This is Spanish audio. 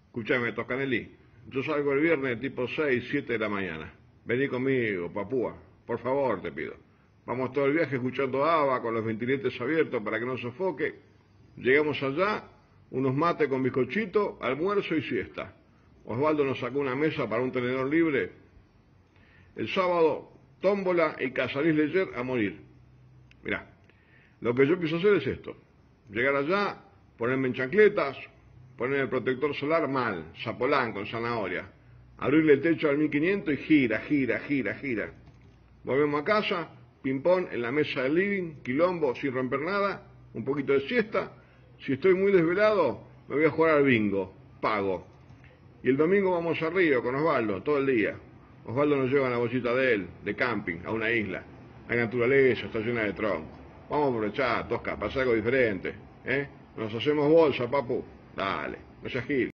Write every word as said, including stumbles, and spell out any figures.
Escuchame, Toscanelli, yo salgo el viernes tipo seis, siete de la mañana. Vení conmigo, papúa, por favor te pido. Vamos todo el viaje escuchando ABBA con los ventiletes abiertos para que no sofoque. Llegamos allá, unos mates con bizcochito, almuerzo y siesta. Osvaldo nos sacó una mesa para un tenedor libre. El sábado, tómbola y Casalis Leyer a morir. Mirá, lo que yo pienso hacer es esto. Llegar allá, ponerme en chancletas, poner el protector solar mal, zapolán con zanahoria, abrirle el techo al mil quinientos y gira, gira, gira, gira. Volvemos a casa, ping-pong en la mesa del living, quilombo sin romper nada, un poquito de siesta. Si estoy muy desvelado, me voy a jugar al bingo, pago. Y el domingo vamos a Río con Osvaldo, todo el día. Osvaldo nos lleva en la bolsita de él, de camping, a una isla. Hay naturaleza, está llena de troncos. Vamos a aprovechar, Tosca, para hacer algo diferente. ¿eh? Nos hacemos bolsa, papu. Dale, no seas gil.